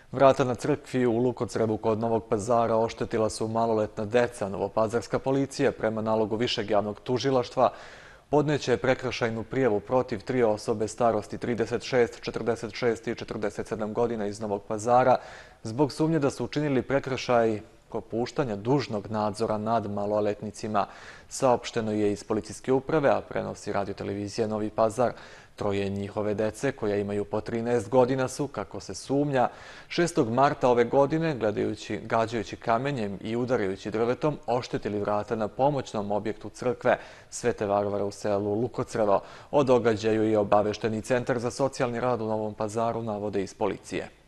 Vrata na crkvi u Lukocrevu kod Novog Pazara oštetila su maloletna deca. Novopazarska policija prema nalogu Višeg javnog tužilaštva podneće prekršajnu prijavu protiv 3 osobe starosti 36, 46 i 47 godina iz Novog Pazara zbog sumnje da su učinili prekršaj propuštanja dužnog nadzora nad maloletnicima. Saopšteno je iz policijske uprave, a prenosi radiotelevizija Novi Pazar. Troje njihove dece, koja imaju po 13 godina, su, kako se sumnja, 6. marta ove godine, gađajući kamenjem i udarajući drvetom, oštetili vrata na pomoćnom objektu crkve Svete Varvare u selu Lukocrevo. O događaju je obavešteni Centar za socijalni rad u Novom Pazaru, navode iz policije.